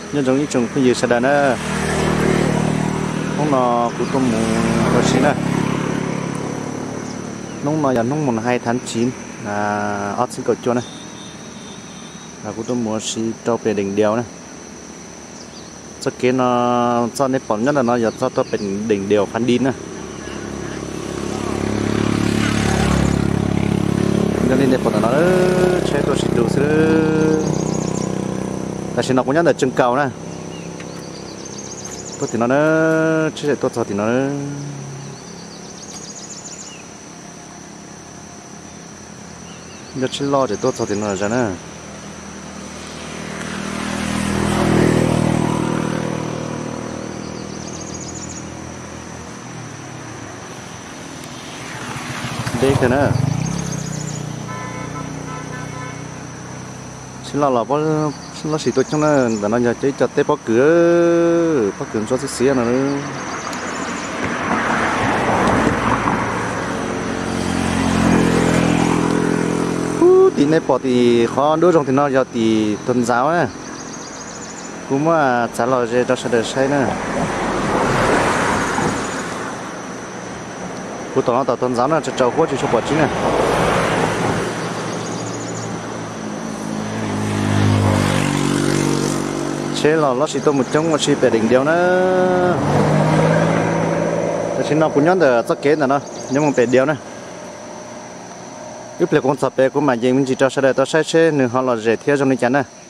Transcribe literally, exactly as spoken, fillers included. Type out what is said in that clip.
nhân giống như trồng cái gì sẽ đàn á nông nó cũng tôm mù có chín nè nông nó là nông mùng hai tháng chín là ớt xin cầu cho này là cũng tôm mù xí cho về đỉnh đèo này cho cái nó cho nên bẩn nhất là nó giờ cho tôiเป็นđỉnh đèo Phan Đin nè cho nên để bẩn nó chơi tôi xịt đồ xứ là xin nó cũng nhớ là chân cầu nè tôi thì nó nó chơi tôi thì nó nhớ chỉ lo để tôi thì nó ra nè đây cái nữa xin lo là bao xin lo xịt tôi trong nó là nó giờ chơi chặt tép bao cửa bao cửa cho xí xí nữa thì này bỏ thì khó đối trong thì nó giờ thì tuần giáo á cũng mà trả lời về cho sẽ được xây nữa của tao nó tao tuần giáo nó cho trâu quá cho bỏ chín này chế là nó chỉ tôm một trong một chỉ bể đỉnh đèo nữa chỉ nó cũng nhớ được tất kế là nó nhưng mà bể đèo nữa giúp lại con sập bể của mà gì mình chỉ cho sẽ để tao sẽ sẽ nửa họ là dễ theo trong này chắn này